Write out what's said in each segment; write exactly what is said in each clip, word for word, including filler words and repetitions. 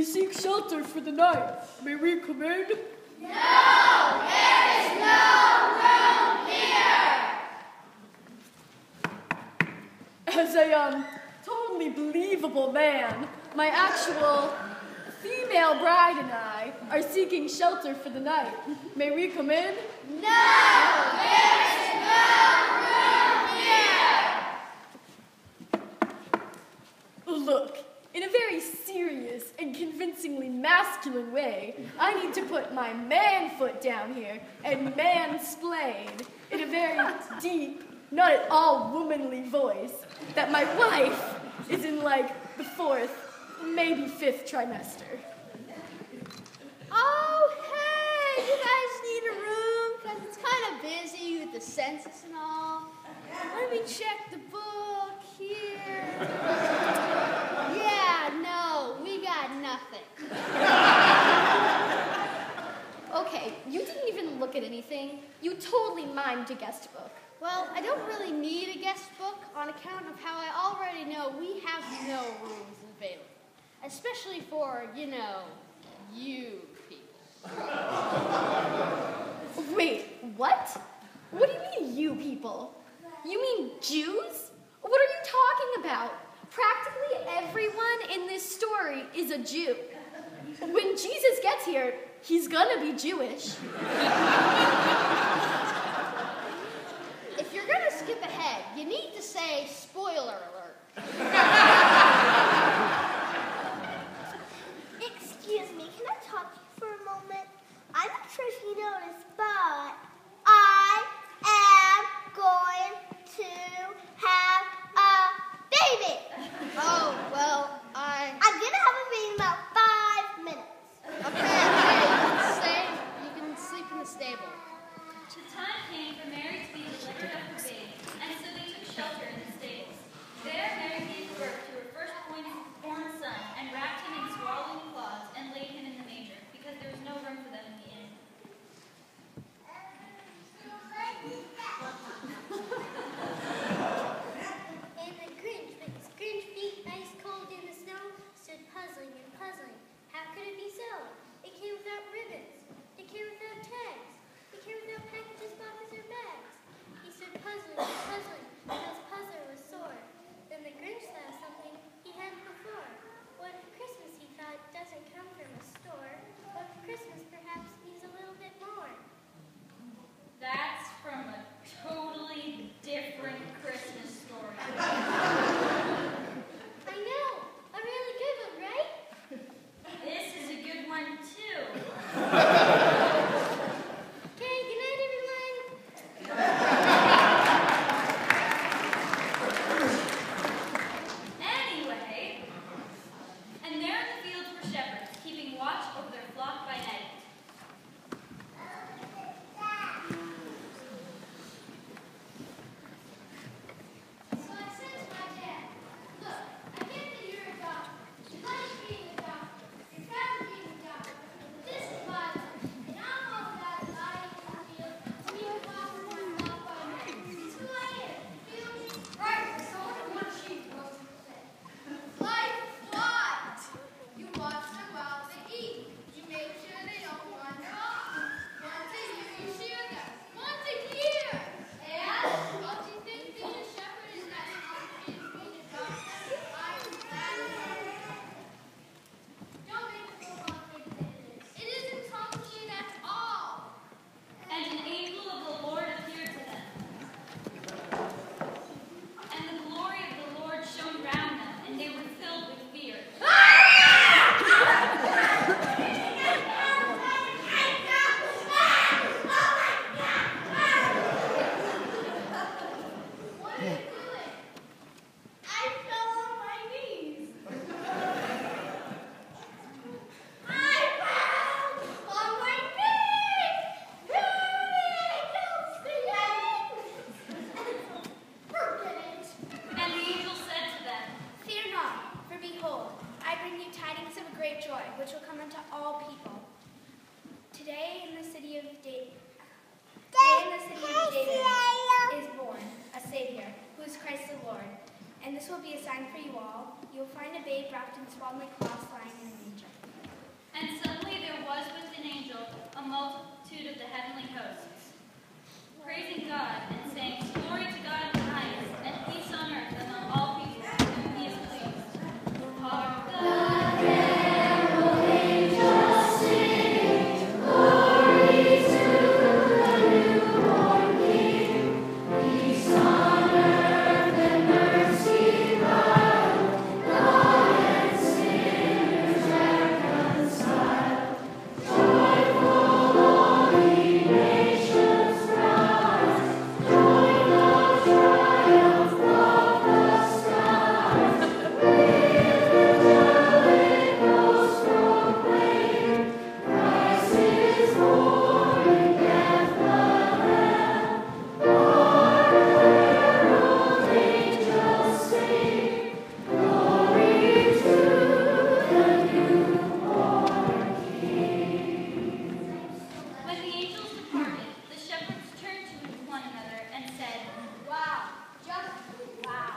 seek shelter for the night. May we come in? No! There is no room here! As a, um, totally believable man, my actual female bride and I are seeking shelter for the night. May we come in? No! There is no room here! Look, in a very serious and convincingly masculine way, I need to put my man foot down here and mansplain in a very deep, not at all womanly voice that my wife is in like the fourth, maybe fifth trimester. Oh, hey, you guys need a room? Because it's kind of busy with the census and all. Let me check the book here. Yeah, no, we got nothing. Okay, you didn't even look at anything. You totally mimed a guest book. Well, I don't really need a guest book on account of how I already know we have no rooms available. Especially for, you know, you people. Wait, what? What do you mean, you people? You mean Jews? What are you talking about? Practically everyone in this story is a Jew. When Jesus gets here, he's gonna be Jewish. If you're gonna skip ahead, you need to say spoiler alert. Excuse me, can I talk to you for a moment? I'm not sure if you noticed, but I am going to have a baby. Oh, well, I... I'm going to have a baby in about five minutes. Okay, okay, you can stay, you can sleep in the stable. The time came for Mary to be delivered of her baby, and so they took shelter in the stables. There Mary gave birth to her firstborn son, and wrapped him in swaddling cloths, and laid him in the manger, because there was no room for them in the inn. And the Grinch, with his Grinch feet ice cold in the snow, stood puzzling and puzzling. How could it be so? It came without ribbons. It came without tags. It came without packages, boxes, or bags. He stood puzzling and puzzling, and his puzzler was sore. Then the Grinch saw something he hadn't before. What if Christmas, he thought, doesn't come from a store? What if Christmas perhaps means a little bit more? That's from a totally different Christmas story. I know! A really good one, right? This is a good one, too. Okay, good night, everyone! Anyway, and there in the fields were shepherds, keeping watch over their flock by night. So I said to my dad, look, I get that you're a doctor. You like being a doctor. You're proud of being a doctor. But this is my life. And I'm all about lying in the field, being off from my flock by night. It's who I am. Feel me? Right, so one sheep was said. Life what? You watch them while they eat. You make sure they don't wander off. Once a year you shear them. Once a year! And don't you think being a shepherd is not as easy as being a doctor? I'm glad. Don't make the fool off big business. It isn't complicated at all. And an angel of the Lord appeared to them. And the glory of the Lord shone round them, and they were filled with fear. What are you doing? I fell on my knees. I fell on my knees. The angels singing. Forget it. And the angel said to them, Fear not, for behold, I bring you tidings of a great joy, which will come unto all people. Today in the city of David, today in the city of David is born a Savior, who is Christ the Lord. And this will be a sign for you all. You will find a babe wrapped in swaddling cloths lying in a manger. hosts, praising God and saying, "Glory to God in the highest, and peace on earth among all people with whom he is pleased." Hark the When the angels departed, the shepherds turned to one another and said, Wow, just wow.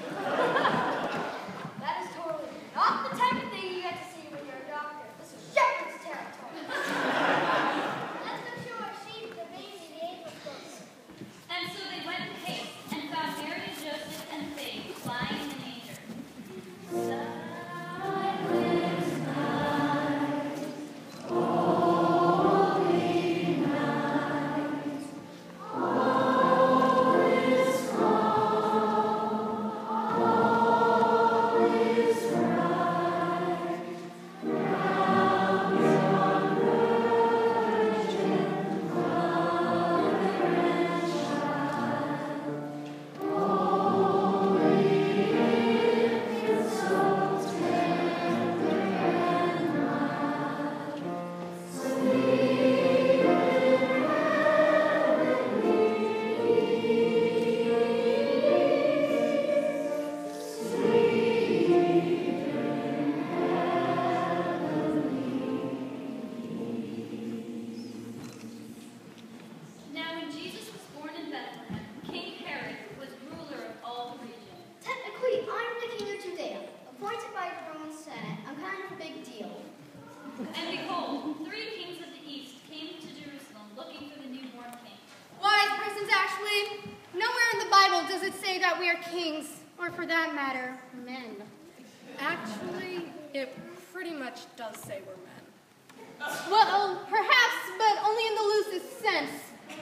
That is totally not the type of thing you get to see when you're a doctor. This is shepherd's territory. That's for sure. Sheep, the baby, the angels books. and so they went in haste and found Mary and Joseph and the babe lying in the manger. Now when Jesus was born in Bethlehem, King Herod was ruler of all the region. Technically, I'm the king of Judea, appointed by the Roman Senate. I'm kind of a big deal. And behold, three kings of the east came to Jerusalem looking for the newborn king. Wise persons, actually, nowhere in the Bible does it say that we are kings, or for that matter, men. Actually, it pretty much does say we're men. Well, perhaps, but only in the loosest sense.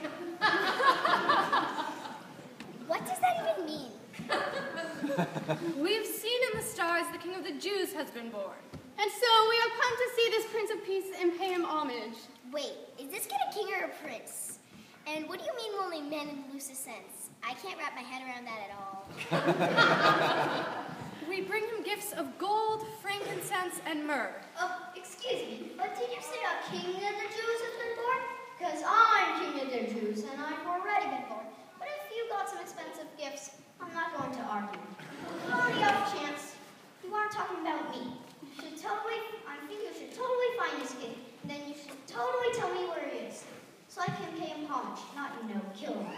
What does that even mean? We've seen in the stars the King of the Jews has been born. And so we have come to see this Prince of Peace and pay him homage. Wait, is this kid a king or a prince? And what do you mean only men in the loosest sense? I can't wrap my head around that at all. We bring him gifts of gold, frankincense, and myrrh. Oh, excuse me, but did you say a king of the Jews has been born? Because I'm king of the Jews, and I've already been born. But if you got some expensive gifts, I'm not going to argue. On the off chance, you are talking about me. You should totally, I think you should totally find this kid, and then you should totally tell me where he is. So I can pay him homage, not, you know, kill him.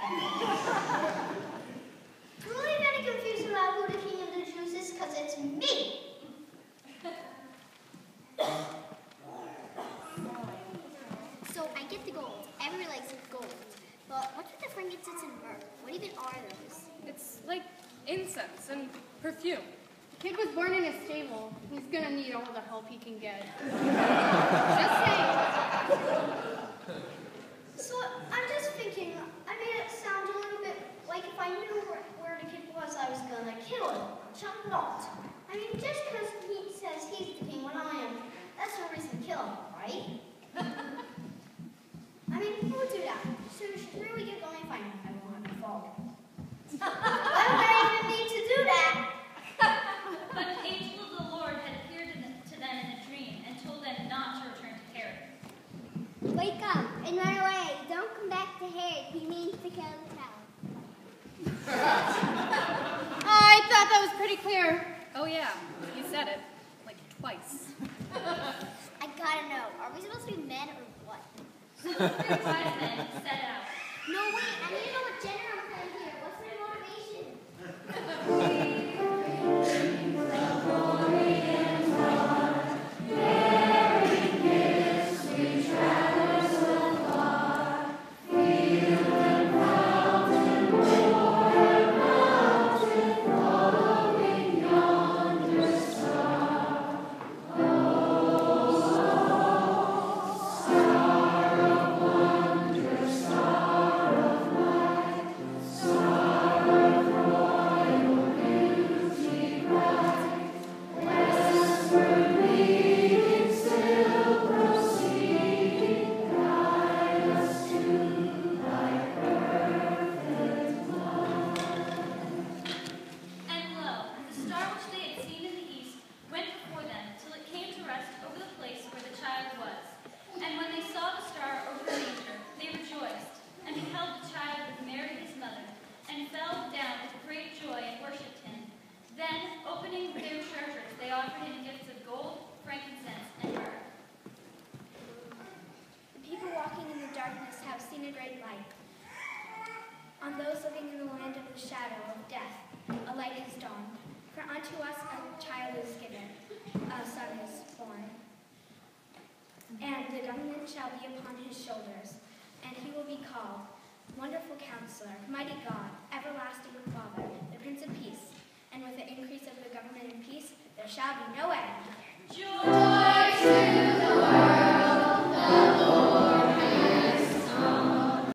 I'm really very confused about who the king of the Jews is, because it's me. So I get the gold. Everybody likes gold. But what's with the frankincense and myrrh? What even are those? It's like incense and perfume. Kid was born in a stable. He's gonna need all the help he can get. Just saying. So I'm just thinking, I made it sound a little bit like if I knew where, where the kid was, I was gonna kill him, which I'm not. I mean, just because he says he's the king when I am, that's no reason to kill him, right? I mean, who would do that? So you should really get going and find him. I won't have to follow him. Why would I even need to do that? But an angel of the Lord had appeared in the, to them in a dream and told them not to return to Herod. Wake up and run away. Don't come back to Herod. He means to kill the town. I thought that was pretty clear. Oh yeah, he said it. Like twice. I gotta know, are we supposed to be men or what? So the three wise men set out. No, wait, I need to know what gender I'm playing here. What's their motivation? have seen a great light. On those living in the land of the shadow of death, a light is dawned. For unto us a child is given, a son is born. And the government shall be upon his shoulders, and he will be called Wonderful Counselor, Mighty God, Everlasting Father, the Prince of Peace. And with the increase of the government and peace, there shall be no end. Joy!